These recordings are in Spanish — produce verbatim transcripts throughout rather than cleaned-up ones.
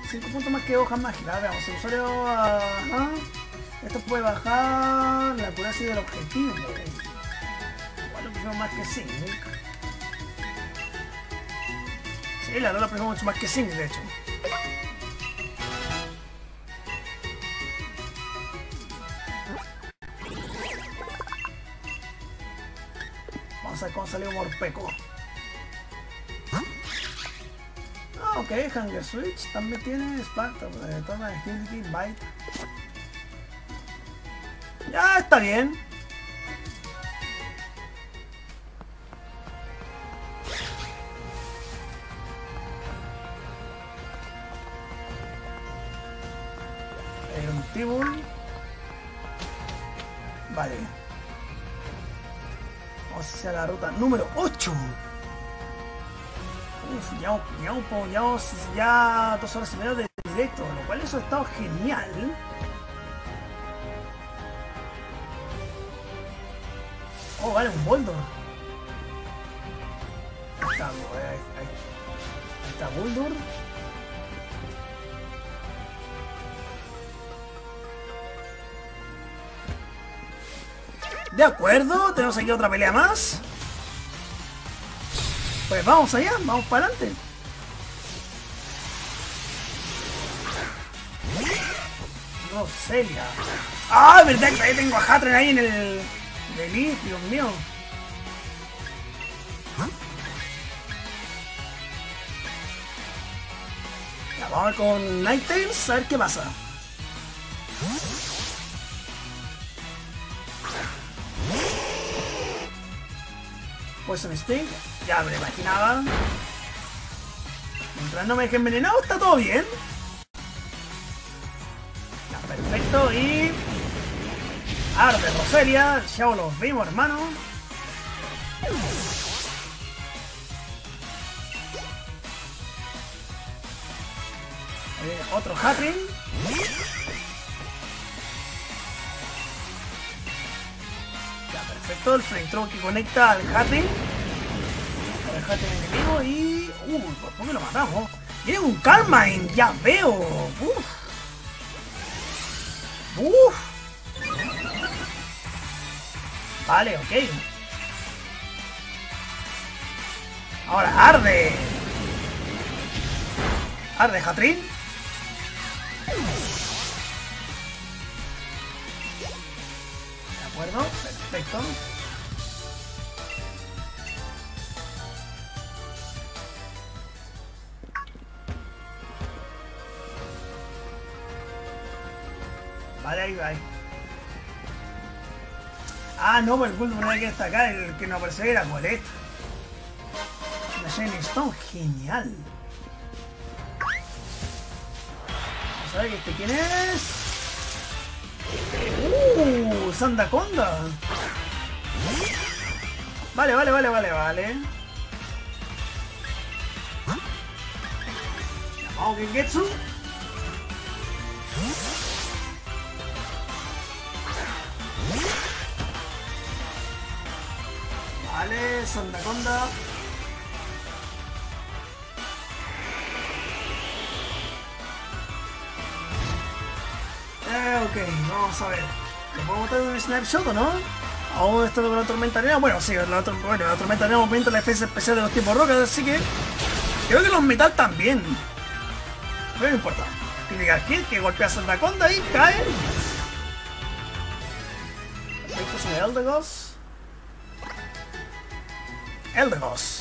cinco puntos más que hojas mágicas. Veamos, el usuario... Ajá. Esto puede bajar la accuracy del objetivo. Igual lo prefiero más que Sync. Sí, la verdad lo prefiero mucho más que Sync, de hecho. Vamos a ver cómo salió Morpeko. Ah, ok, Hunger Switch también tiene Sparta, eh, toma Agility, Bite. Ya está bien. Hay un Tibul. Vale. Vamos hacia la ruta número ocho. Uf, ya, ya, ya, ya dos horas y media de directo, lo cual eso ha estado genial. Oh, vale, un Boulder. Ahí está, ahí, ahí, ahí está Boulder. De acuerdo, tenemos aquí otra pelea más. Pues vamos allá, vamos para adelante. Roselia. Ah, verdad que ahí tengo a Hatred ahí en el... Delith, Dios mío. Ya, vamos a ver con Ninetales, a ver qué pasa. Poison Sting, ya me lo imaginaba. Mientras no me deje envenenado, está todo bien. Ya, perfecto, y... Arde Roselia, ya los vimos, hermano. Eh, otro Hatring. Ya, perfecto, el flamethrower que conecta al Hatring. El Hatring enemigo y... Uh, ¿por qué lo matamos? Tiene un Carmine, ya veo. Uf. Uf. Vale, ok. Ahora, arde. Arde, Hatrin. De acuerdo, perfecto. Vale, ahí va. Ah, no, pues el Guldur no hay que destacar, el que nos apareció era Colette. Una Shiny Stone, genial. Vamos a ver este quién es. Uh, Sandaconda. Vale, vale, vale, vale, vale. Vamos, Gengetsu. Vale, Sandaconda. Eh, ok, vamos a ver. ¿Le podemos tener un snapshot o no? Aún esto con la tormenta arena. Bueno, sí, la, bueno, la tormenta arena aumenta la defensa especial de los tipos rocas, así que creo que los metal también. Pero no importa. Critical Hit que golpea a Sandaconda y cae. Perfecto, es un Eldegoss. Eldegoss.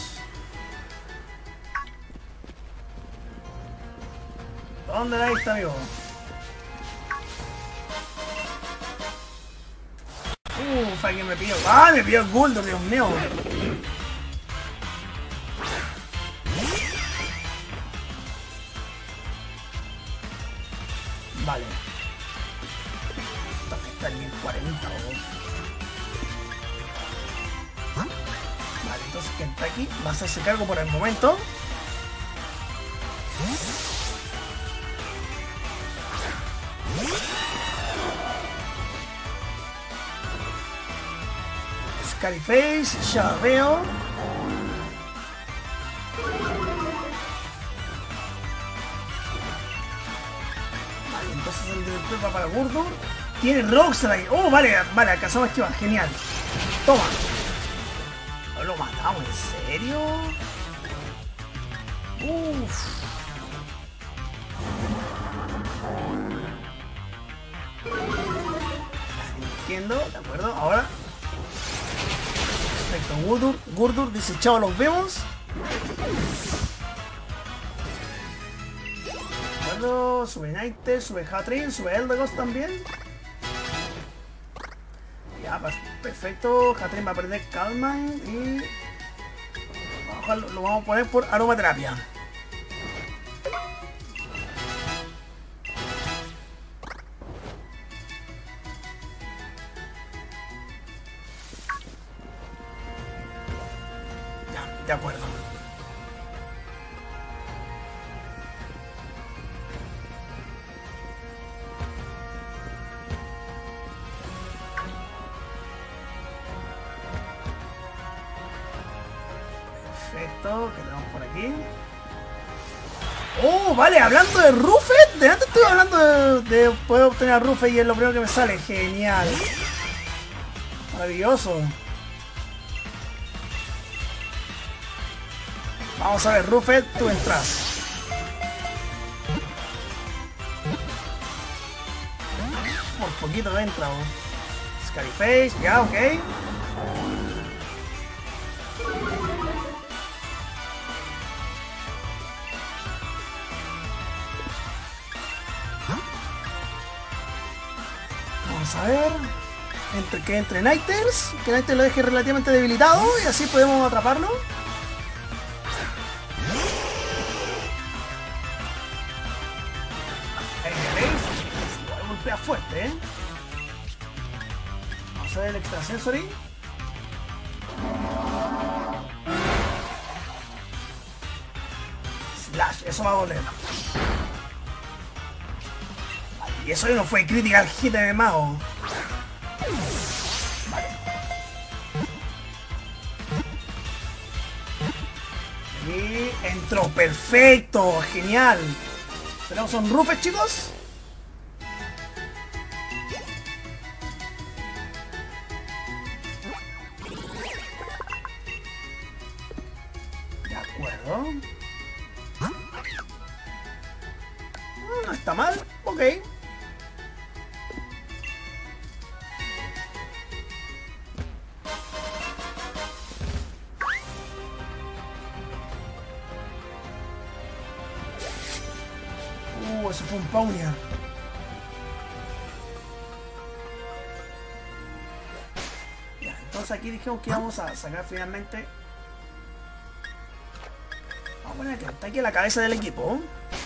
¿Dónde la está, amigo? Uff, alguien me pilló. ¡Ah! Me pilló el Guldur, Dios mío. Vale. Está en cuarenta o... Vale, entonces Kentucky va a hacerse cargo por el momento. Scarface, ya veo. Entonces el director va para Gurdur. Tiene Rockslide. Oh, vale, vale, alcanzamos a esquivar. Genial. Toma. No lo matamos, ¿en serio? Uff. Entiendo, de acuerdo. Ahora. Perfecto. Gurdur, Gurdur dice chao, los vemos. Bueno, sube Nighter, sube Hatrin, sube Eldegoss también. Ya, perfecto. Hatrin va a perder Calman y... Lo, lo vamos a poner por aromaterapia. Ya, de acuerdo. Perfecto, que tenemos por aquí. Oh, vale, hablando de Rufet. De antes estuve hablando de, de poder obtener a Rufet y es lo primero que me sale. Genial. Maravilloso. Vamos a ver, Rufet, tú entras. Por poquito entra. Scarface, ya, ok. Vamos a ver. Entre, que entre Nighters. Que Nighters lo deje relativamente debilitado. Y así podemos atraparlo. Ahí veréis. Golpea fuerte, ¿eh? Vamos a ver el Extra Sensory. Slash, eso va a doler. Y eso no fue critical hit de mago. Vale. Y entró, perfecto, genial. Tenemos un Rufet, chicos. De acuerdo. No está mal, ok. Uh, eso fue un Pawniard. Ya, entonces aquí dijimos que íbamos a sacar finalmente. Vamos a poner que está aquí la cabeza del equipo.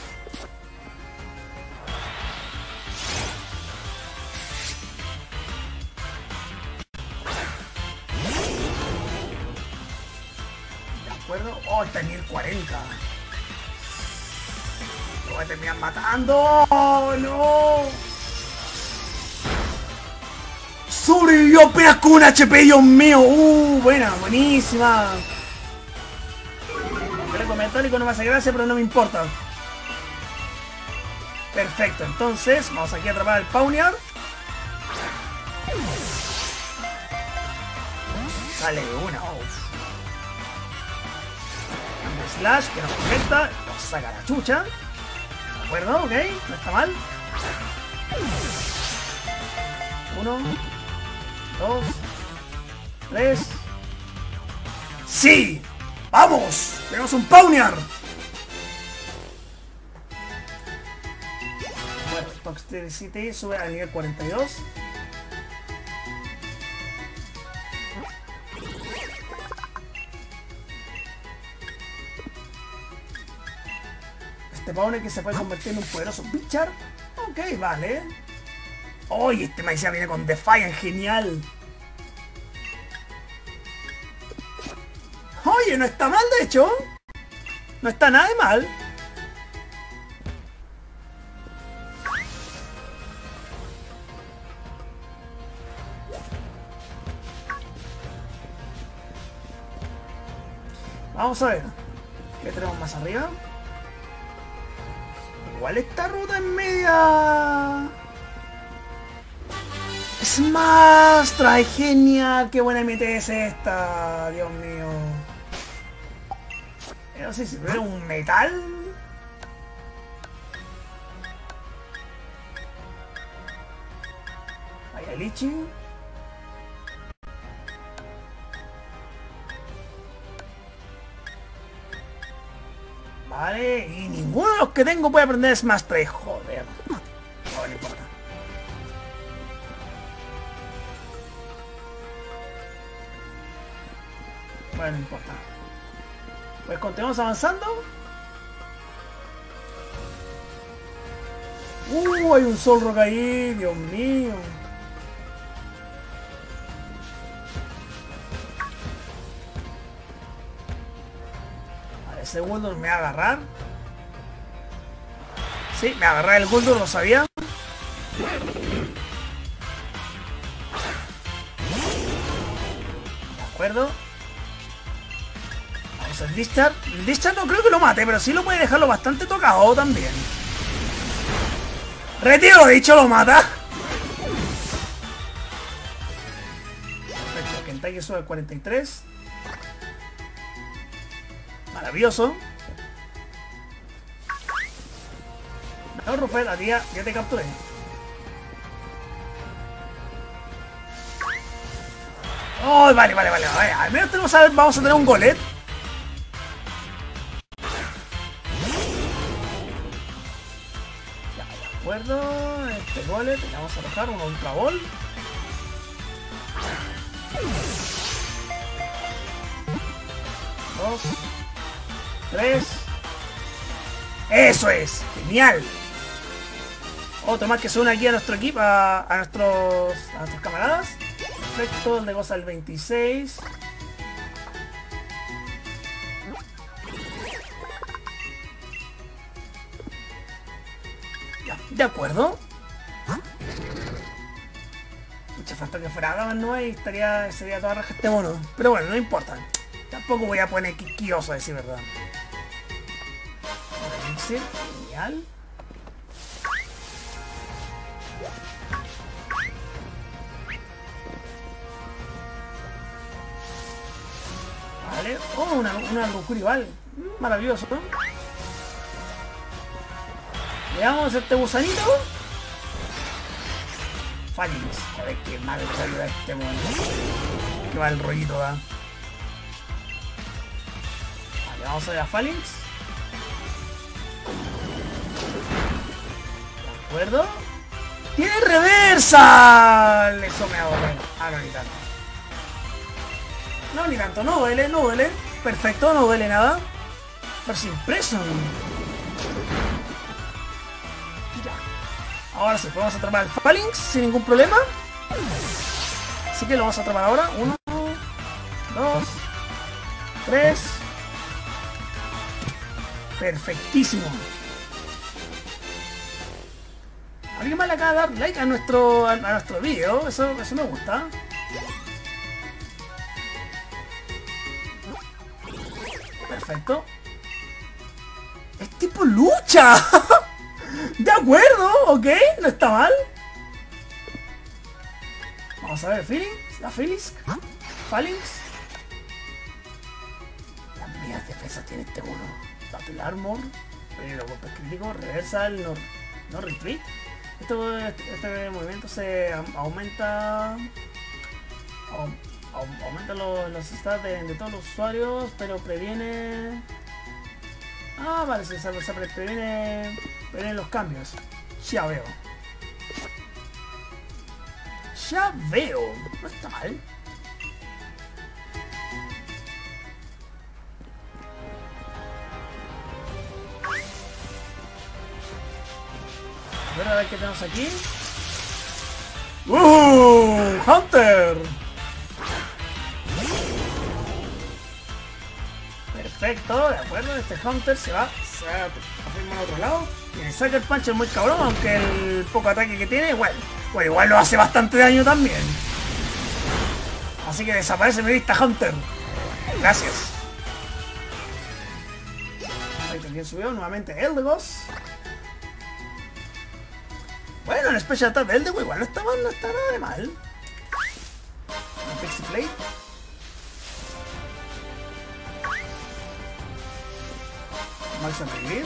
De acuerdo. Oh, está en mil cuarenta. Lo voy a terminar matando. ¡Oh, no! Sobrevivió apenas con un H P, Dios mío. Uh, buena, buenísima. El metálico no me hace gracia, pero no me importa. Perfecto, entonces vamos aquí a atrapar al Pawniard. Sale una. Oh. Un slash que nos conecta, nos saca la chucha. ¿De acuerdo? Ok, no está mal. Uno, dos, tres. ¡Sí! ¡Vamos! ¡Tenemos un Pawniard! Bueno, Toxicity sube al nivel cuarenta y dos. Este Pawniard que se puede convertir en un poderoso Bichar. Ok, vale. Oye, este maíz viene con Defiant, genial. Oye, no está mal, de hecho. No está nada de mal. Vamos a ver. ¿Qué tenemos más arriba? Igual esta ruta es media... Smash, trae genial, qué buena M T es esta, Dios mío. No sé si es un metal. Vaya Lichi. Vale, y ninguno de los que tengo puede aprender Smash tres, joder. No, no importa. Bueno, no importa. Pues continuamos avanzando. Uh, hay un Solrock ahí, Dios mío. A ese Guldur me va a agarrar. Sí, me agarré el Guldur, lo sabía. De acuerdo. Vamos al Discharge. El Discharge no creo que lo mate, pero sí lo puede dejarlo bastante tocado también. Retiro, dicho, lo mata. Perfecto, Kentucky sube al cuarenta y tres. Maravilloso. No, Rufel, a ti ya, ya te capturé. Oh, vale, vale, vale, vale. Al menos tenemos a ver, vamos a tener un golet. Ya, de acuerdo. Este golet, le vamos a arrojar un ultra ball. Dos. Tres. Eso es. Genial. Otro más que se une aquí a nuestro equipo, a, a nuestros a nuestros camaradas. Perfecto, el de goza el veintiséis. Ya, de acuerdo. Mucha falta que fuera Agaban, ¿no? Y estaría, sería toda raja este mono. Pero bueno, no importa. Tampoco voy a poner quisquilloso, a decir verdad. Genial. Vale. Oh, una, una locura igual. Maravilloso, ¿no? Le damos este gusanito. Phalanx. Joder, qué mal salió este mono. Qué mal rollito da. Vale, vamos a ver a Phalanx. De acuerdo. ¡Tiene reversal! Eso me hago bueno. Ah, no, ni tanto. No, ni tanto. No duele, no duele. Perfecto, no duele nada. First Impression. Ya. Ahora sí, podemos atrapar al Phalanx sin ningún problema. Así que lo vamos a atrapar ahora. Uno, dos, tres. Perfectísimo. Alguien más le acaba de dar like a nuestro a, a nuestro video, eso, eso me gusta. Perfecto. Es tipo lucha. De acuerdo, ok, no está mal. Vamos a ver, Phalanx, la Phalanx, Phalanx. Las mías defensas tiene este mono. Battle Armor, los golpes críticos, reversal, no, no retreat. Esto, este, este movimiento se aumenta aum, aum, aumenta los, los stats de, de todos los usuarios, pero previene... Ah, vale, se, se, se previene, previene los cambios. Ya veo. Ya veo. No está mal. A ver qué tenemos aquí. ¡Uh! ¡Hunter! Perfecto, de acuerdo. Este Hunter se va, se va a firmar a otro lado. Y el Sucker Punch es muy cabrón, aunque el poco ataque que tiene, igual. Bueno, igual lo hace bastante daño también. Así que desaparece mi vista Hunter. Gracias. Ahí también subió nuevamente Eldegoss. Bueno, el Special Attack de Eldegoss igual no está mal, no está nada de mal. Un Pixie Plate. Max a revivir.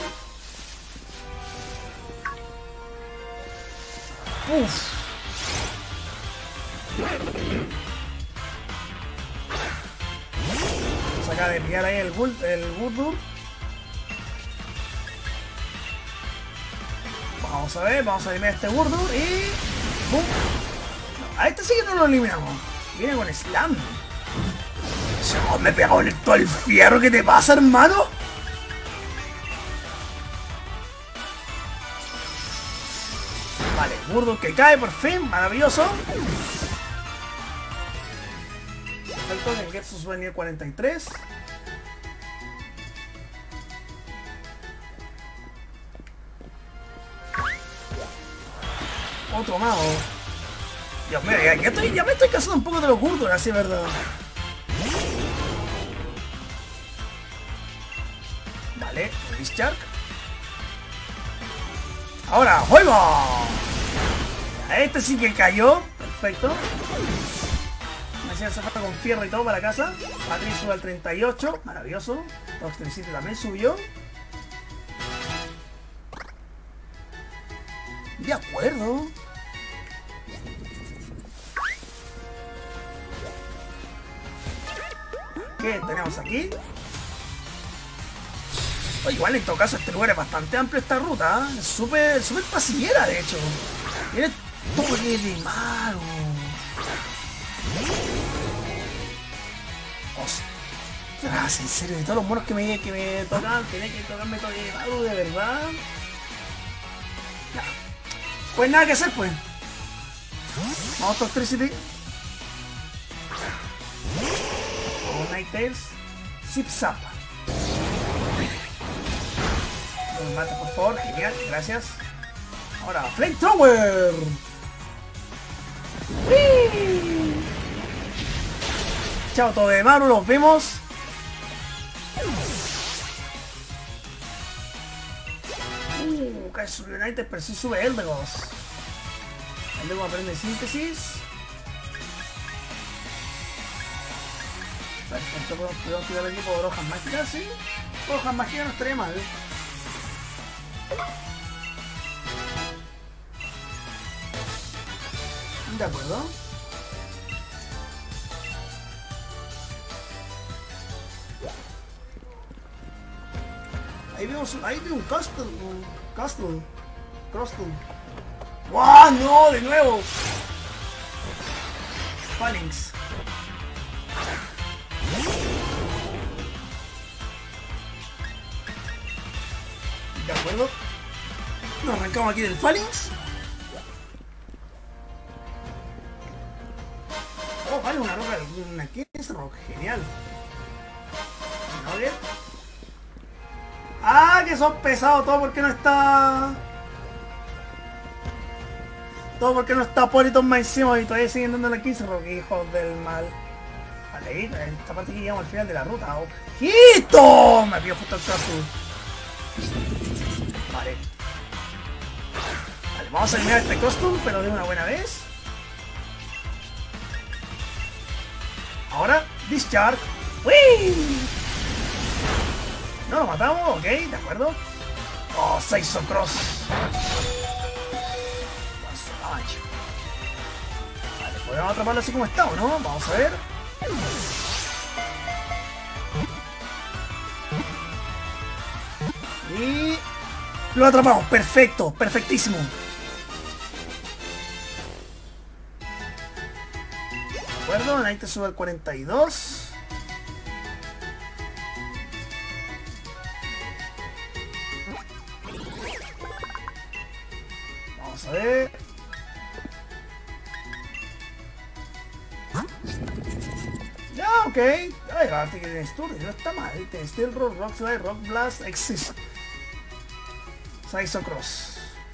Uff. Vamos acá de pillar ahí el Bull, el Burdur. Vamos a ver, vamos a eliminar este Burdur y... ¡Bum! No, a este sí que no lo eliminamos. Viene con Slam. Oh, me he pegado en todo el fierro. ¿Qué te pasa, hermano? Vale, Burdur que cae por fin. Maravilloso. Perfecto, Gengetsu sube a nivel cuarenta y tres. Otro mago. Dios mío, ya, ya, estoy, ya me estoy cansando un poco de los Burdur, así es verdad. Vale, Discharge. Ahora, ¡juego! Este sí que cayó. Perfecto. Me hacía zafar con fierro y todo para casa. Patrick sube al treinta y ocho. Maravilloso. Toxtricity también subió. De acuerdo. ¿Qué tenemos aquí? Oh, igual en todo caso este lugar es bastante amplio, esta ruta, ¿eh? Es súper, súper pasillera de hecho. Tiene todo de mago. Ostras, en serio, de todos los monos que me, que me tocan, tenía que tocarme todo de mago, de verdad. Ya. Pues nada que hacer, pues. Vamos a Toxtricity. Vamos a Ninetales. Zip Zap. No me mate, por favor. Genial, gracias. Ahora, Flamethrower. ¡Wii! Chao, todo de Maru, los vemos. Uh, cae subió United, pero sí sube Eldegoss. Eldegoss aprende síntesis. Perfecto, podemos tirar el equipo de hojas mágicas, ¿sí? Hojas mágicas no estaría mal. De acuerdo. Ahí vemos, ahí veo un castle, un castle, castle. ¡Wow! ¡No! ¡De nuevo! Phalanx. De acuerdo. Nos arrancamos aquí del Phalanx. Oh, vale, una roca, una ¿qué es rock? Genial. ¿Nugget? ¡Ah, que son pesados! Todo porque no está... Todo porque no está Politon más encima y todavía siguen dando la quince rock, hijos del mal. Vale, ahí, esta parte que llegamos al final de la ruta. ¡Ojito! Me pido justo el caso. Vale. Vale, vamos a eliminar este costume, pero de una buena vez. Ahora, Discharge. ¡Uy! No lo matamos, ok, de acuerdo. Oh, Seizo Cross. Vale, podemos atraparlo así como está, ¿o no? Vamos a ver. Y... lo atrapamos, perfecto, perfectísimo. De acuerdo, ahí te sube al cuarenta y dos. Vamos a ver. Ya, ok. Ay, aparte que tienes turno, no está mal. Tienes Steel Rock, Rock Slide, Rock Blast, Exist. Seizo Cross.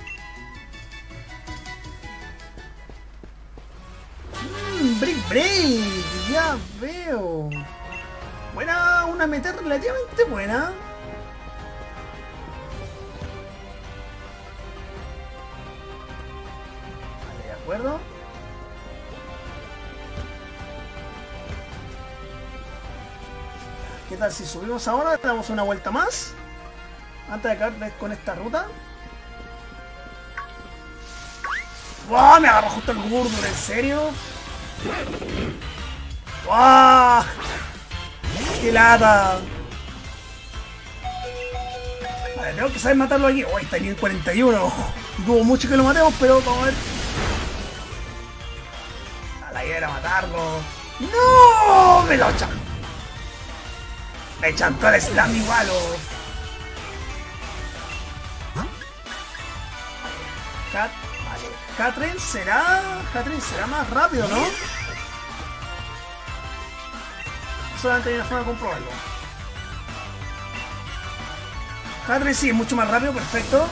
Mmm, Brick Break, ya veo. Buena, una meta relativamente buena. acuerdo. ¿Qué tal si subimos ahora? Le damos una vuelta más. Antes de acabar con esta ruta. ¡Wow! Me agarró justo el Gurdurr, ¿en serio? ¡Wow! ¡Qué lata! Vale, tengo que saber matarlo aquí. ¡Oh, está en cuarenta y uno! Dudo mucho que lo matemos, pero vamos a ver. A la idea era matarlo. ¡No! ¡Me lo echan! Me chantó el slam igual. Cat, vale. Catherine será. Catherine será más rápido, ¿no? Solamente hay una forma de comprobarlo. Catherine sí es mucho más rápido, perfecto.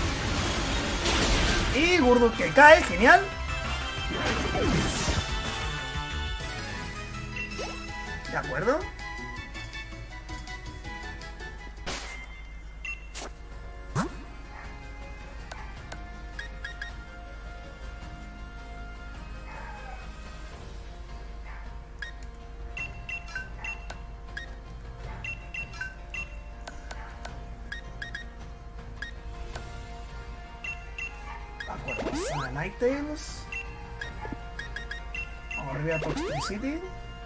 Y Gurdurr que cae, genial. De acuerdo. Ninetales. Vamos arriba a Toxtricity.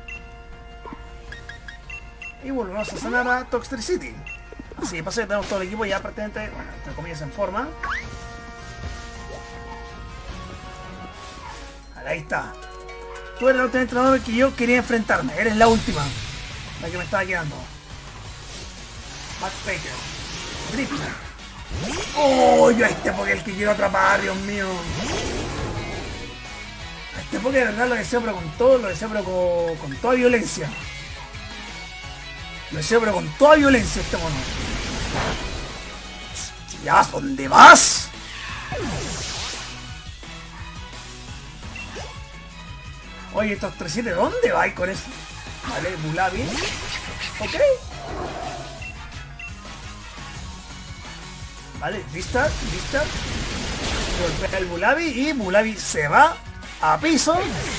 Y volvemos a sanar a Toxtricity. Así que pasa que tenemos todo el equipo ya prácticamente, bueno, entre comillas, en forma. Ahí está. Tú eres el último entrenador que yo quería enfrentarme. Eres la última. La que me estaba quedando. Max Baker. Drippler. ¡Oh! Yo a este Poké el que quiero atrapar, Dios mío. A este Poké de verdad lo deseo, pero con todo, lo deseo, pero con, con toda violencia. Lo deseo, pero con toda violencia este mono. ¡Ya! ¿Dónde vas? Oye, estos tres siete, ¿dónde vais con eso? Vale, Bulabi. Ok. Vale, Vistar, Vistar. Golpea el Bulabi y Bulabi se va a piso.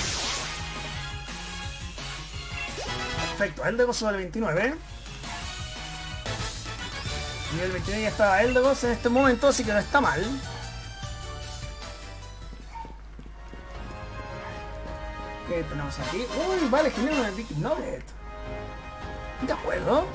Perfecto, Eldegoss sube al veintinueve. Y el veintinueve ya estaba Eldegoss en este momento, así que no está mal. ¿Qué tenemos aquí? Uy, vale, genera una Big Nugget. De acuerdo.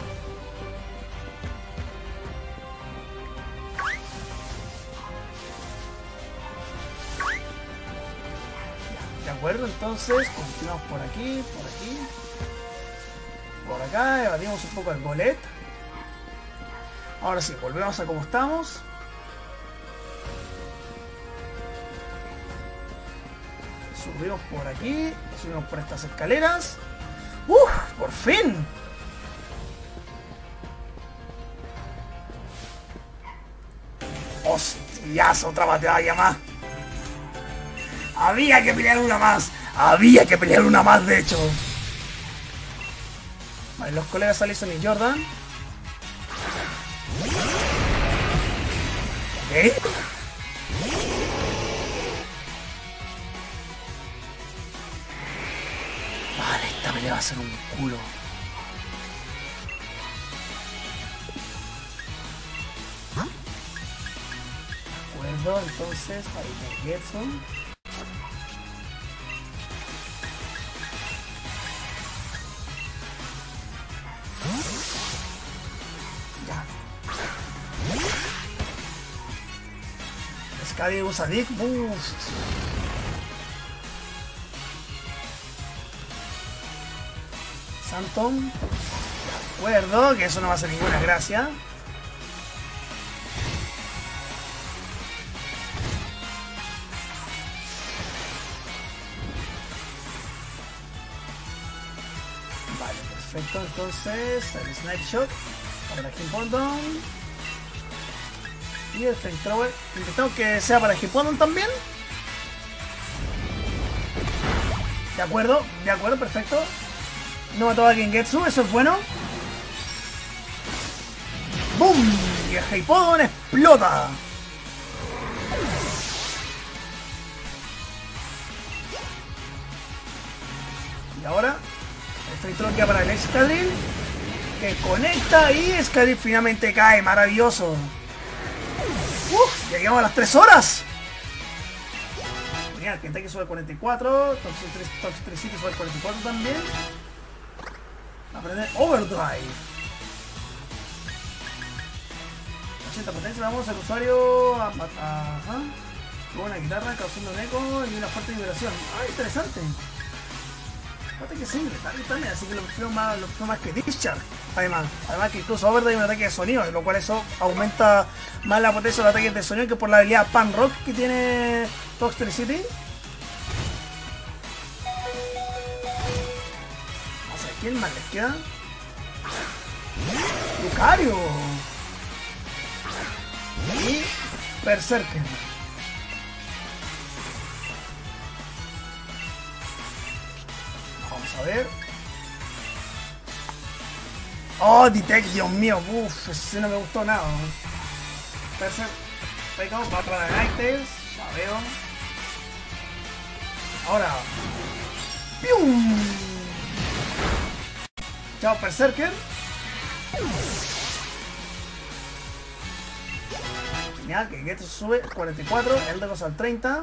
De acuerdo, entonces continuamos por aquí, por aquí. Por acá, evadimos un poco el bolet. Ahora sí, volvemos a como estamos. Subimos por aquí, subimos por estas escaleras. ¡Uf! ¡Por fin! ¡Hostias! Otra batalla más. Había que pelear una más. Había que pelear una más, de hecho. Vale, los colegas Allison y Jordan. ¿Qué? Vale, esta pelea va a ser un culo. De acuerdo, entonces, para ir a Getson. Skadi usa Dick Boost. Santom. De acuerdo, que eso no va a hacer ninguna gracia. Vale, perfecto. Entonces, el Snipe Shot para la Hippodon. Y el Flamethrower. Intentamos que sea para Hippodon también. De acuerdo, de acuerdo, perfecto. No mató a Gengetsu, eso es bueno. ¡Bum! Y el Hippodon explota. Y ahora, efecto lo que para el Excalibur, que conecta y Excalibur finalmente cae. Maravilloso. Uf, ya llegamos a las tres horas. Genial, Kentucky sube al cuarenta y cuatro, Toxic City sube al cuarenta y cuatro también. Aprender Overdrive. ochenta potencia, vamos al usuario a, a, a, ajá. Luego una guitarra causando un eco y una fuerte vibración. Ah, interesante. Fíjate que simple, también, también, así que lo prefiero más, lo prefiero más que Discharge. Además, además que incluso Overdrive es un ataque de sonido, lo cual eso aumenta más la potencia de los ataques de sonido que por la habilidad Pan Rock que tiene Toxic City. Vamos a ver quién más les queda. Lucario y Berserker. Vamos a ver. Oh, Detect, Dios mío, uff, ese no me gustó nada. Berserker, Fake Out, va para la Nightales, ya veo. Ahora. ¡Pium! Chao, Berserker. Genial, que Geto sube cuarenta y cuatro, el de los al treinta.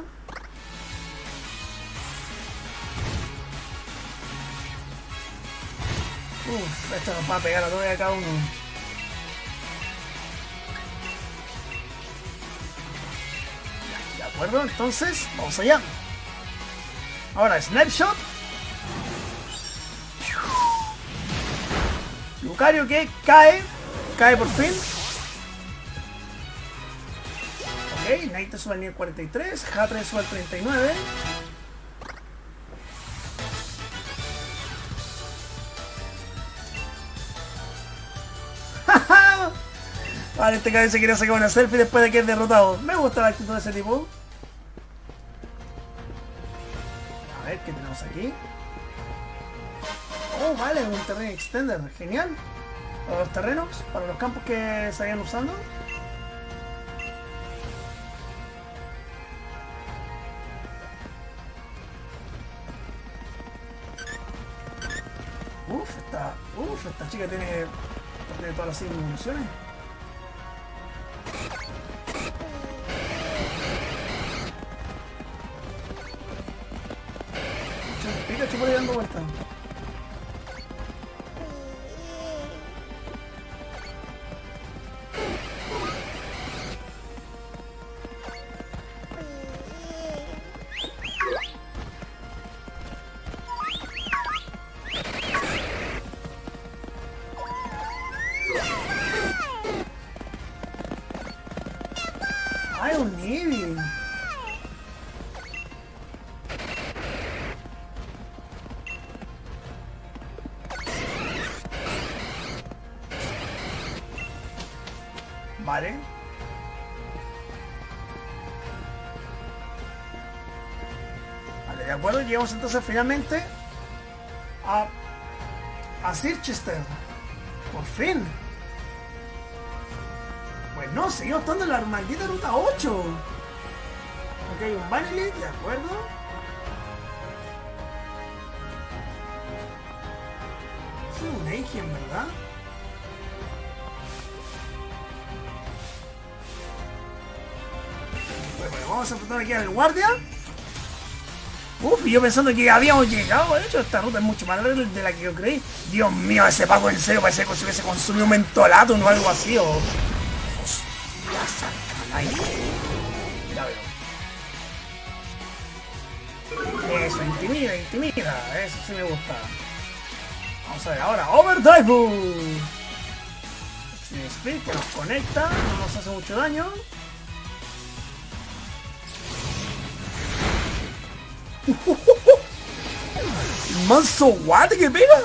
Uff, esto nos va a pegar a todos y a cada uno. De acuerdo, entonces, vamos allá. Ahora, Snapshot. Lucario que cae. Cae por fin. Ok, Knight sube al nivel cuarenta y tres. Hatre sube al treinta y nueve. Vale, este cabeza quiere sacar una selfie después de que es derrotado. Me gusta la actitud de ese tipo. A ver, ¿qué tenemos aquí? Oh, vale, un terreno extender. Genial. Para los terrenos, para los campos que se vayan usando. Uf, esta, uf, esta chica tiene, tiene todas las cinco evoluciones. Pikachu por ahí dando vueltas. ¡Ay, un Eevee! Vale. Vale, de acuerdo, llegamos entonces finalmente a, a Circhester. Por fin. Pues no, seguimos estando en la maldita ruta ocho. Ok, un Vanillite, de acuerdo. Es un Eigen, ¿verdad? Bueno, vamos a enfrentar aquí al guardia. Uf, y yo pensando que habíamos llegado. De hecho, esta ruta es mucho más larga de la que yo creí. Dios mío, ese Paco en serio parece como si hubiese consumido un mentolato o algo así. O... Hostia, santa, ya veo. Eso, intimida, intimida. Eso sí me gusta. Vamos a ver ahora. Overdrive. Speed que nos conecta. No nos hace mucho daño. Manso guate que pega.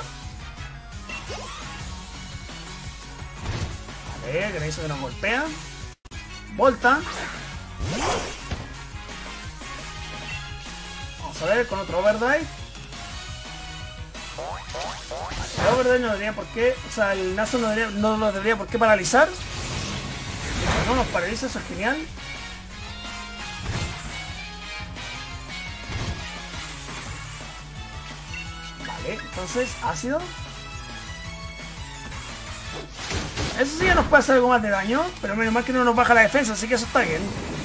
Vale, que eso que nos golpea. Volta. Vamos a ver con otro overdrive. El overdrive no debería por qué. O sea, el Nazo no, debería, no lo debería por qué paralizar. No nos paraliza, eso es genial. Vale, entonces, ácido. Eso sí ya nos puede hacer algo más de daño, pero menos mal que no nos baja la defensa, así que eso está bien.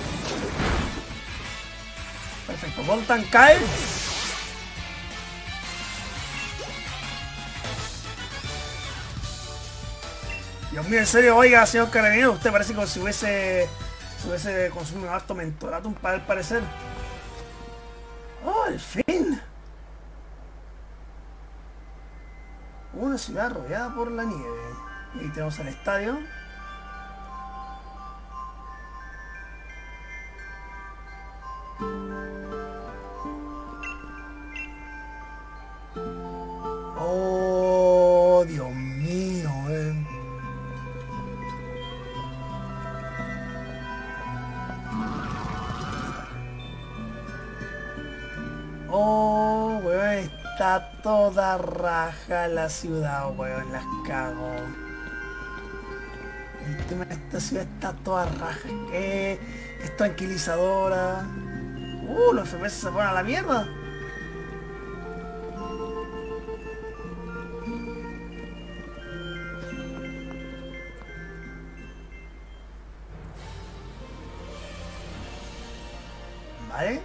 Perfecto, Voltan cae. Dios mío, en serio, oiga, señor carabinero, usted parece como si hubiese, si hubiese consumido harto mentolatum para el parecer. ¡Oh, al fin! Una ciudad rodeada por la nieve. Y ahí tenemos el estadio. Oh, Dios mío, eh. Oh, weón, está toda raja la ciudad, weón, las cago. El tema de esta ciudad está toda raja, que es tranquilizadora. Uh, los F P S se fueron a la mierda. Vale.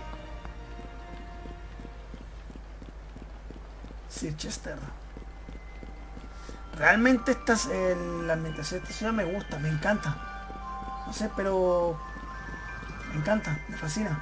Sir Chester. Realmente estas, eh, la ambientación de esta ciudad me gusta, me encanta. No sé, pero me encanta, me fascina.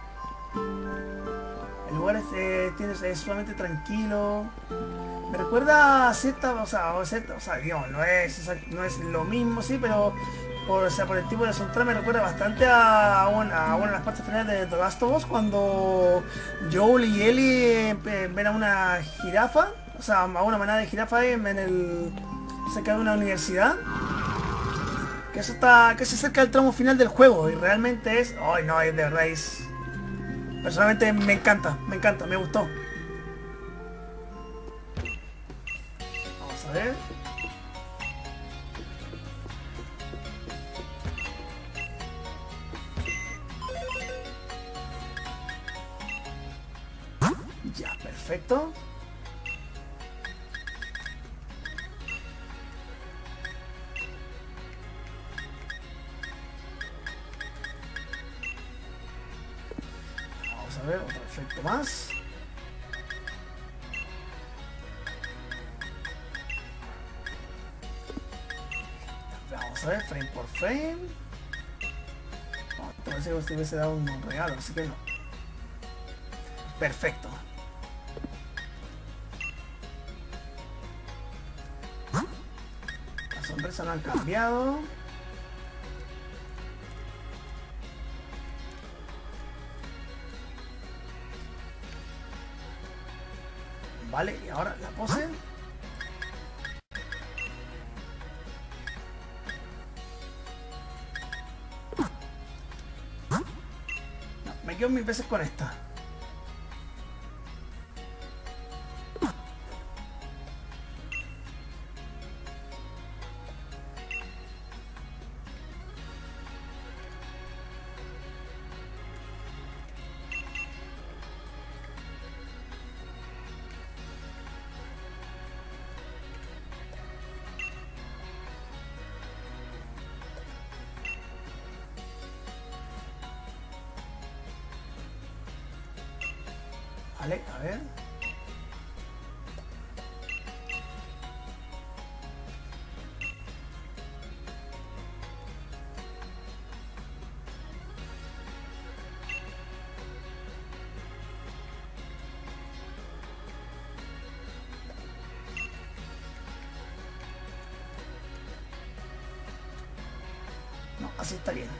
El lugar es, eh, tiene, es sumamente tranquilo. Me recuerda a cierta, o sea, o cierta, o sea, digamos, no es, no es lo mismo, sí, pero por, o sea, por el tipo de soundtrack me recuerda bastante a, a, una, a una de las partes finales de The Last of Us, cuando Joel y Ellie eh, ven a una jirafa, o sea, a una manada de jirafa en el cerca de una universidad. Que eso está casi cerca del tramo final del juego y realmente es, ay no, es de verdad es, personalmente me encanta, me encanta, me gustó. Vamos a ver. Ya, perfecto. Vamos a ver, otro efecto más. Vamos a ver, frame por frame. Oh, parece que usted hubiese dado un regalo, así que no. Perfecto. Las sonrisas no han cambiado. Vale, y ahora la pose. No, me quedo mil veces con esta. Vale, a ver. No, así está bien.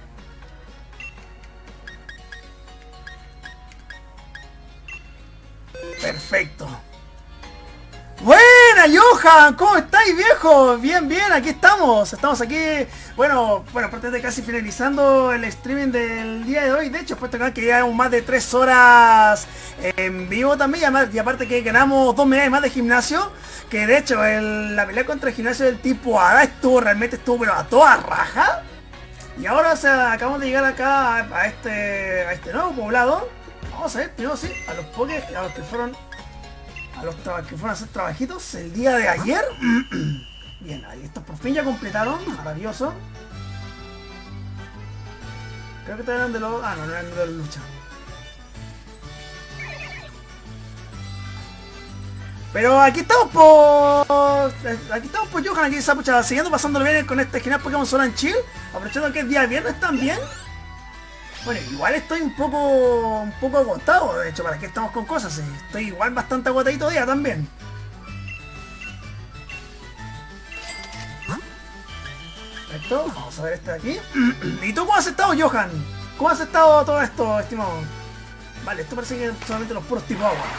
Perfecto. Buena, Johan, ¿cómo estáis, viejo? Bien, bien, aquí estamos. Estamos aquí, bueno, bueno, prácticamente casi finalizando el streaming del día de hoy. De hecho, puesto que llevamos más de tres horas en vivo también. Y, además, y aparte que ganamos dos medallas más de gimnasio. Que de hecho, el, la pelea contra el gimnasio del tipo Hada estuvo, realmente estuvo, pero a toda raja. Y ahora, o sea, acabamos de llegar acá a, a este, a este nuevo poblado. Vamos a ver, primero sí, a los pokés, a los que fueron a los que fueron a hacer trabajitos el día de ayer. Bien, ahí estos por fin ya completaron. Maravilloso. Creo que eran de los... Ah, no, no eran de los lucha. Pero aquí estamos por... Aquí estamos por Johan, aquí está pucha, siguiendo pasándolo bien con este genial Pokémon Sword and Shield. Aprovechando que es día viernes también. Bueno, igual estoy un poco... Un poco agotado, de hecho, para que estamos con cosas. Estoy igual bastante agotadito día también. Perfecto, vamos a ver este de aquí. ¿Y tú cómo has estado, Johan? ¿Cómo has estado todo esto, estimado? Vale, esto parece que son solamente los puros tipo agua.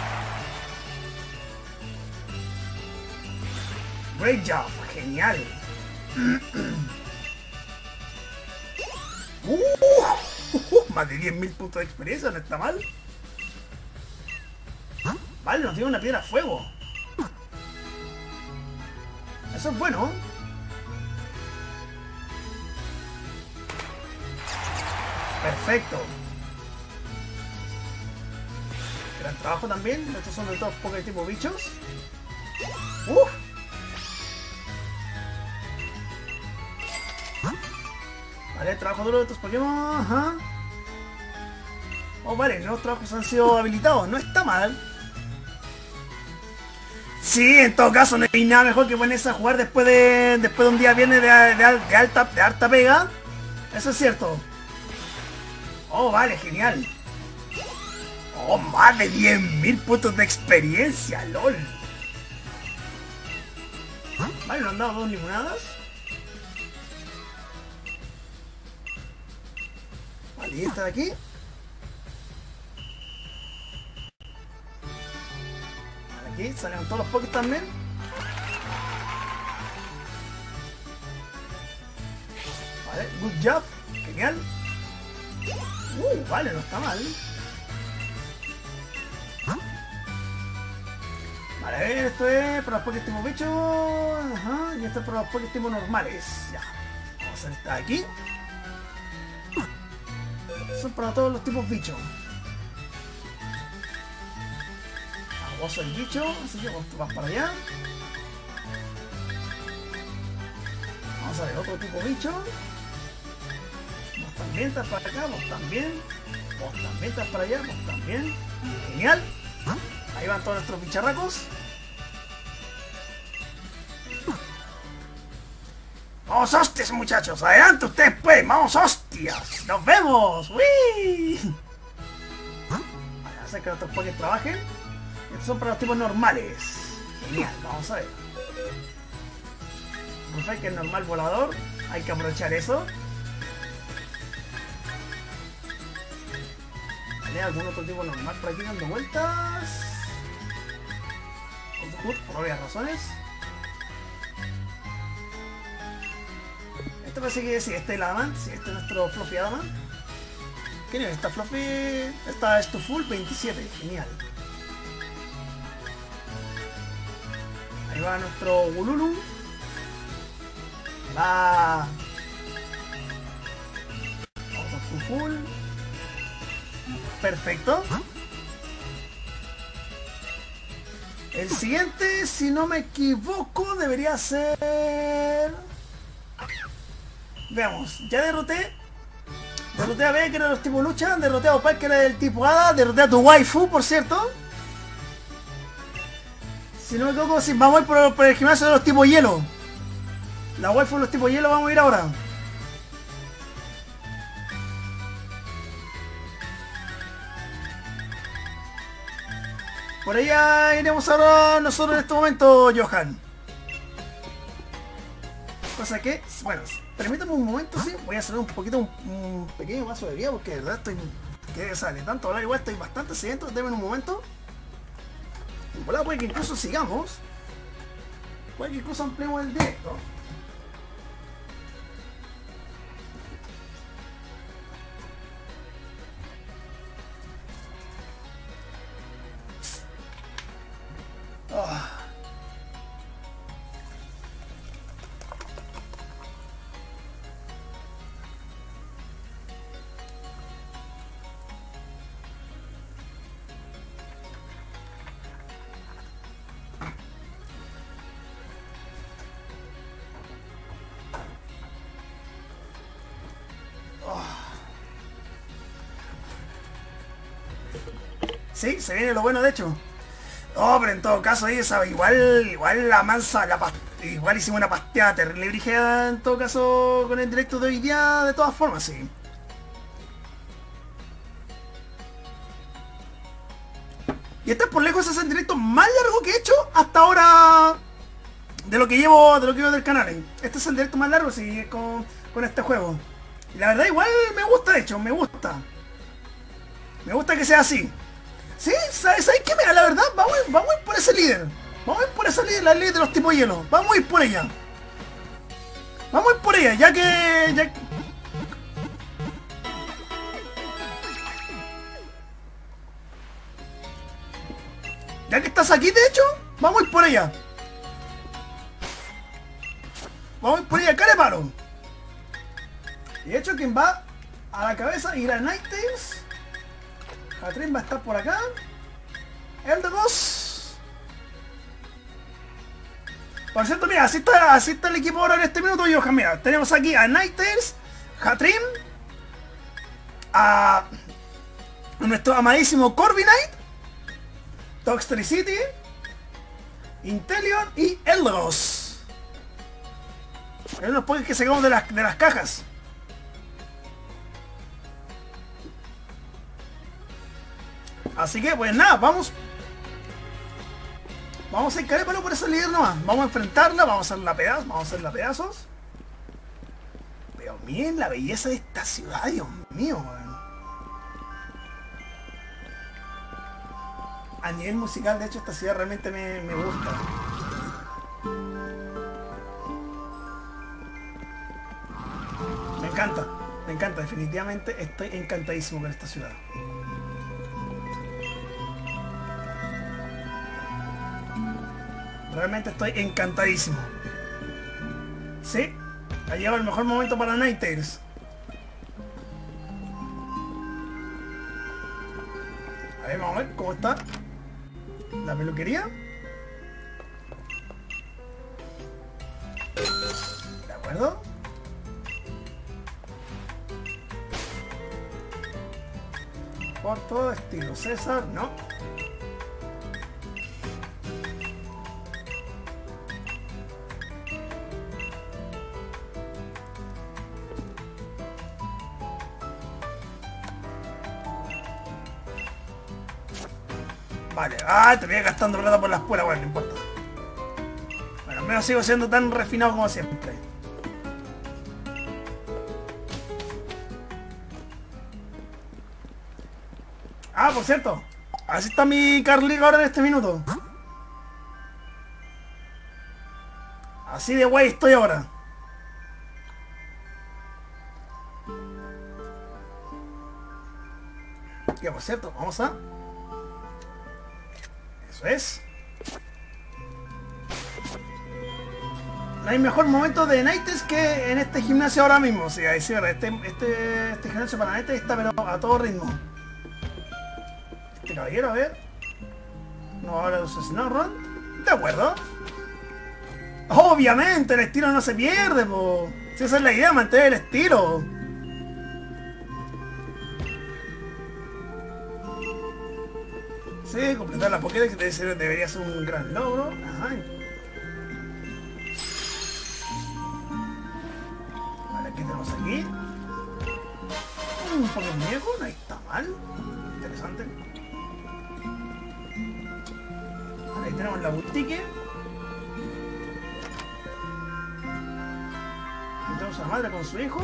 Great job, genial. Uh, uh, más de diez mil puntos de experiencia, no está mal. Vale, nos dio una piedra a fuego. Eso es bueno. Perfecto. Gran trabajo también. Estos son de todos Poké tipo bichos. Uf. Vale, trabajo duro de estos Pokémon. Ajá. Oh, vale, nuevos trabajos han sido habilitados. No está mal. Sí, en todo caso, no hay nada mejor que ponerse a jugar después de después de un día viernes de, de, de, alta, de alta pega. Eso es cierto. Oh, vale, genial. Oh, más de diez mil puntos de experiencia, lol. Vale, nos han dado dos limonadas. Vale, y esta de aquí. Vale, aquí salieron todos los pokés también. Vale, good job. Genial. Uh, vale, no está mal. Vale, a ver, esto es para los Pokés tipo bicho. Ajá, y esto es para los Pokés tipo normales. Ya. Vamos a hacer esta de aquí. Son para todos los tipos bicho. Aguoso el bicho, así que vos vas para allá. Vamos a ver otro tipo bicho. Vos también estás para acá, vos también. Vos también estás para allá, vos también. Genial. Ahí van todos nuestros bicharracos. ¡Vamos hostias, muchachos! ¡Adelante ustedes pues! ¡Vamos hostias! ¡Nos vemos! ¡Uy! Vale, hacer que nuestros Pokés trabajen. Estos son para los tipos normales. Genial, vamos a ver. Perfecto, que es normal volador. Hay que aprovechar eso. Vale, algún otro tipo normal por aquí dando vueltas. Por obvias razones. Este parece que sí, este es el Adamant. Sí, este es nuestro Fluffy Adamant. ¿Qué nivel está Fluffy? Esta es tu full veintisiete. Genial. Ahí va nuestro Gululu. Va. Vamos a tu full. Perfecto. El siguiente, si no me equivoco, debería ser... Veamos, ya derroté. Derroté a B, que era de los tipos lucha. Derroté a Opal, que era del tipo Hada. Derroté a tu waifu, por cierto. Si no me equivoco, sí, vamos a ir por, por el gimnasio de los tipos hielo. La waifu de los tipos hielo vamos a ir ahora. Por allá iremos ahora nosotros en este momento, Johan. Cosa que, bueno, permítame un momento, sí. Voy a hacer un poquito, un, un pequeño vaso de vida porque de verdad estoy... Que sale tanto hablar igual, estoy bastante sediento. Deme un momento. Bueno, puede que incluso sigamos. Puede que incluso ampliemos el directo. Oh. Sí, se viene lo bueno de hecho. Oh, pero en todo caso ahí esa, igual, igual la mansa, la pas- igual hicimos una pasteada terrible brígida en todo caso con el directo de hoy día, de todas formas, sí. Y este por lejos es el directo más largo que he hecho hasta ahora de lo que llevo, de lo que llevo del canal. Este es el directo más largo, sí, con, con este juego. Y la verdad igual me gusta de hecho, me gusta. Me gusta que sea así. Sí, ¿sabes, ¿sabes qué? Mira, la verdad, vamos, a ir- vamos a ir por ese líder. Vamos a ir por esa líder, la líder de los tipos hielo. Vamos a ir por ella. Vamos a ir por ella, ya que... Ya que... Ya que estás aquí, de hecho, vamos a ir por ella. Vamos a ir por ella, cara de palo. Y de hecho, quien va a la cabeza irá Ninetales. Hatrim va a estar por acá. Eldegoss. Por cierto, mira, así está, así está el equipo ahora en este minuto, Johan. Mira, tenemos aquí a Ninetales, Hatrim, a nuestro amadísimo Corviknight, Toxtricity, Inteleon y Eldegoss. Hay unos pokés que sacamos de las, de las cajas. Así que, pues nada, vamos. Vamos a encararlo por ese líder nomás. Vamos a enfrentarla, vamos a hacerla pedazos, vamos a hacerla pedazos. Pero miren la belleza de esta ciudad, Dios mío, man. A nivel musical, de hecho, esta ciudad realmente me, me gusta. Me encanta, me encanta, definitivamente estoy encantadísimo con esta ciudad. Realmente estoy encantadísimo. Sí, ha llegado el mejor momento para Ninetales. A ver, vamos a ver cómo está la peluquería. De acuerdo. Por todo estilo. César, no. Vale, ah, te voy gastando plata por las puras, bueno, no importa. Bueno, al menos sigo siendo tan refinado como siempre. Ah, por cierto, así está mi Carliga ahora en este minuto. Así de guay estoy ahora. Que por cierto, vamos a... Eso es. No hay mejor momento de Ninetales que en este gimnasio ahora mismo. O sea, sí, este, este, este gimnasio para Ninetales está pero a todo ritmo. Este caballero, a ver. No va a haber asesinado Ron. De acuerdo. Obviamente el estilo no se pierde, po. Si esa es la idea, mantener el estilo. Sí, completar la Pokédex debe ser- debería ser un gran logro. Ajá. Vale, ¿qué tenemos aquí? Un Pokémon viejo, no está mal. Interesante. Vale, ahí tenemos la boutique. Aquí tenemos a la madre con su hijo.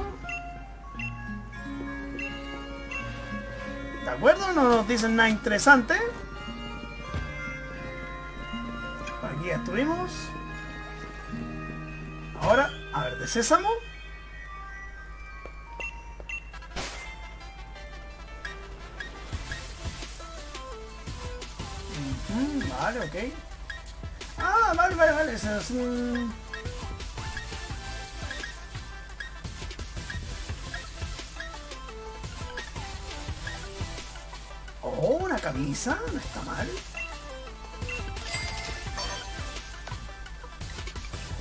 ¿De acuerdo? No nos dicen nada interesante. Aquí ya estuvimos. Ahora, a ver, de Sésamo. Ujú, vale, ok. Ah, vale, vale, vale. Eso es un... Oh, una camisa. No está mal.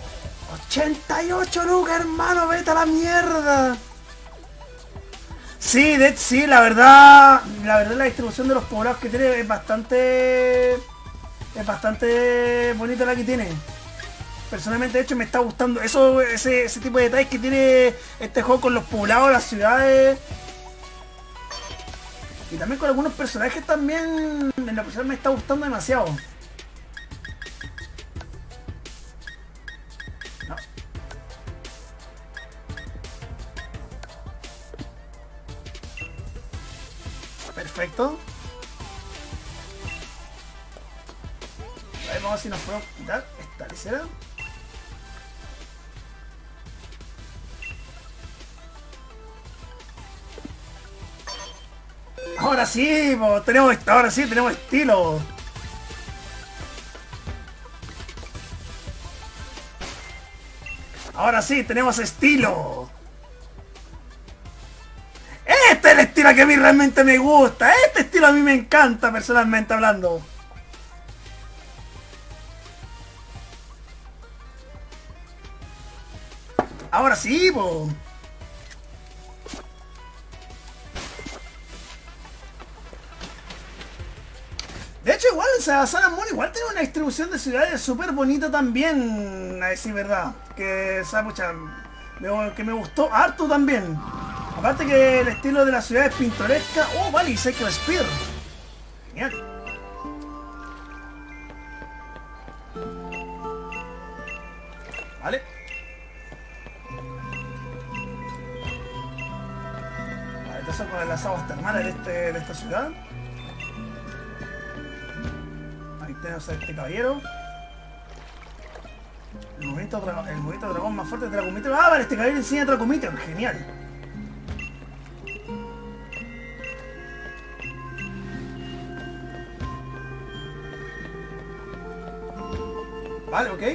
ochenta y ocho lucas, hermano, vete a la mierda. Sí, de, sí, la verdad, la verdad la distribución de los poblados que tiene es bastante, es bastante bonita la que tiene. Personalmente, de hecho, me está gustando eso, ese, ese tipo de detalles que tiene este juego con los poblados, las ciudades. Y también con algunos personajes también, en la personal me está gustando demasiado. No. Perfecto. A ver, vamos a ver si nos podemos quitar esta lecera. Ahora sí, po, tenemos, ahora sí tenemos estilo. Ahora sí tenemos estilo. Este es el estilo que a mí realmente me gusta. Este estilo a mí me encanta, personalmente hablando. Ahora sí, po. De hecho, igual, o sea, Sun and Moon igual tiene una distribución de ciudades súper bonita también, a decir verdad. Que, o sea, pucha, me, que me gustó harto también. Aparte que el estilo de la ciudad es pintoresca. Oh, vale, y Sacred Spear. Genial. Vale. Vale, entonces con las aguas termales de, este, de esta ciudad. Ahí tenemos a este caballero. El movimiento, el movimiento de dragón más fuerte de Dracomite. Ah, vale, este caballero enseña Dracomite. Genial. Vale, ok.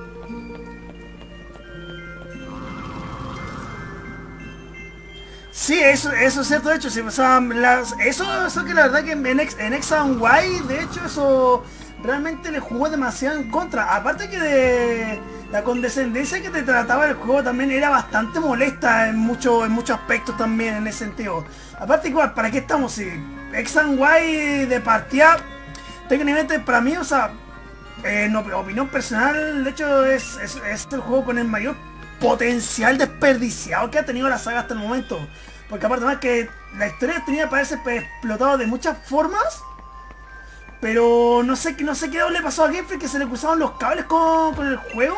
Sí, eso, eso es cierto, de hecho, sí, o sea, las, eso, eso que la verdad que en, X, en X and Y, de hecho, eso realmente le jugó demasiado en contra. Aparte que de la condescendencia que te trataba el juego también era bastante molesta en, mucho, en muchos aspectos también en ese sentido. Aparte igual, ¿para qué estamos? Si X and Y de partida, técnicamente para mí, o sea, en opinión personal, de hecho, es, es, es el juego con el mayor potencial desperdiciado que ha tenido la saga hasta el momento. Porque aparte más que la historia tenía para haberse explotado de muchas formas. Pero no sé, no sé qué le pasó a Game Freak, que se le cruzaban los cables con, con el juego.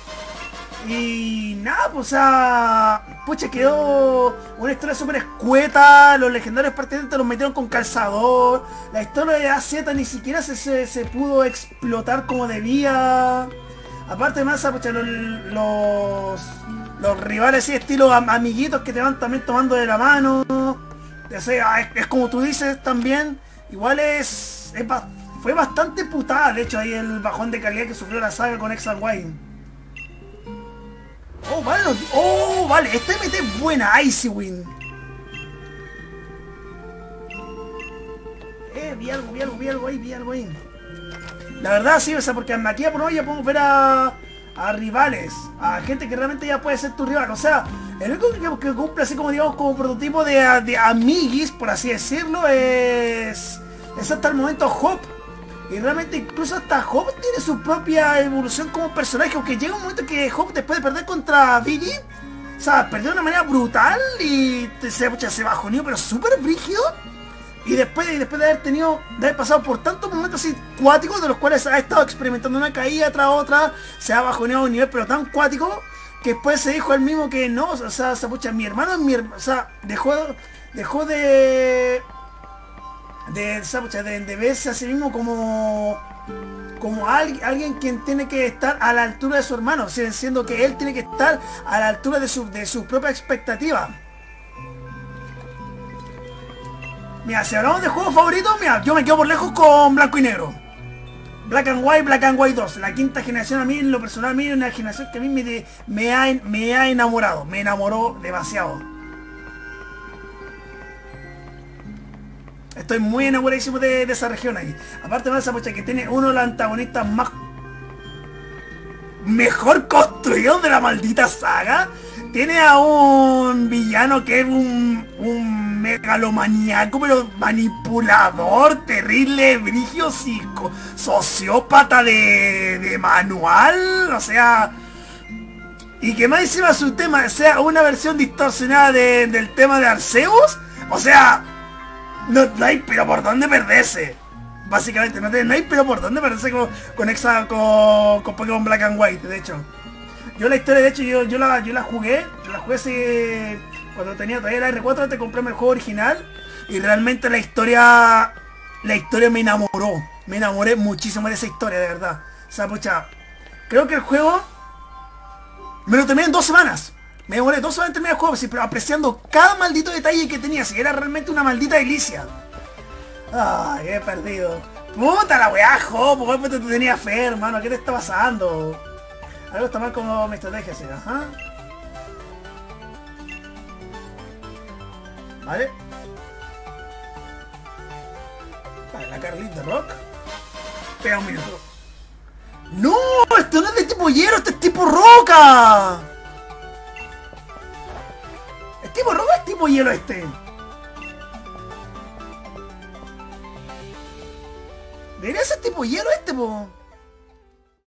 Y nada, pues o sea, pucha, quedó una historia súper escueta. Los legendarios participantes los metieron con calzador. La historia de A Z ni siquiera se, se, se pudo explotar como debía. Aparte más, pucha, los, los, los rivales y estilo amiguitos que te van también tomando de la mano. O sea, es, es como tú dices también. Igual es, es fue bastante putada, de hecho, ahí el bajón de calidad que sufrió la saga con X and Y. Oh, vale, oh, vale, esta M T es buena, Icy-Wind. Eh, vi algo, vi algo, vi algo ahí, vi algo ahí. La verdad sí, o sea, porque aquí por hoy ya podemos ver a, a rivales, a gente que realmente ya puede ser tu rival. O sea, el único que, que cumple así como digamos como prototipo de, de amiguis, por así decirlo, es, es hasta el momento Hop. Y realmente incluso hasta Hop tiene su propia evolución como personaje, aunque llega un momento que Hop después de perder contra Biggie, o sea, perdió de una manera brutal y se, se bajoneó, pero súper brígido. Y después, y después de haber tenido, de haber pasado por tantos momentos así cuáticos, de los cuales ha estado experimentando una caída tras otra, se ha bajoneado a un nivel pero tan cuático, que después se dijo él mismo que no, o sea, se, pucha, mi hermano es mi hermano, o sea, dejó, dejó de, de, o sea, pucha, de, de verse a sí mismo como, como alguien, alguien quien tiene que estar a la altura de su hermano, o sea, siendo que él tiene que estar a la altura de su, de su propia expectativa. Mira, si hablamos de juegos favoritos, mira, yo me quedo por lejos con blanco y negro. Black and White, Black and White dos. La quinta generación a mí, en lo personal, a mí es una generación que a mí me, de, me, ha, me ha enamorado. Me enamoró demasiado. Estoy muy enamoradísimo de, de esa región ahí. Aparte de esa pocha que tiene uno de los antagonistas más... mejor construidos de la maldita saga. Tiene a un villano que es un... un megalomaníaco, pero manipulador, terrible, brigio, psico, sociópata de, de manual, o sea... Y que más encima su tema sea una versión distorsionada de, del tema de Arceus, o sea... No, no hay pero por dónde perderse. Básicamente, no, te, no hay pero por dónde perderse con, con, exa, con, con Pokémon Black and White, de hecho. Yo la historia, de hecho, yo, yo, la, yo la jugué, la jugué hace... Cuando tenía todavía la R cuatro, te compré el juego original. Y realmente la historia... La historia me enamoró. Me enamoré muchísimo de esa historia, de verdad. O sea, pucha... Creo que el juego... Me lo terminé en dos semanas. Me demoré dos semanas en terminar el juego, sí, pero apreciando cada maldito detalle que tenía. Si era realmente una maldita delicia. Ay, he perdido. Puta la weá, jo, porque te tenía fe, hermano. ¿Qué te está pasando? Algo está mal como mi estrategia, sí, ajá. Vale. Vale, la Carlita de Rock. Espera un minuto. ¡No! Esto no es de tipo hielo, este es tipo roca. ¿Es tipo roca o es tipo hielo este? Debería ser tipo hielo este, po.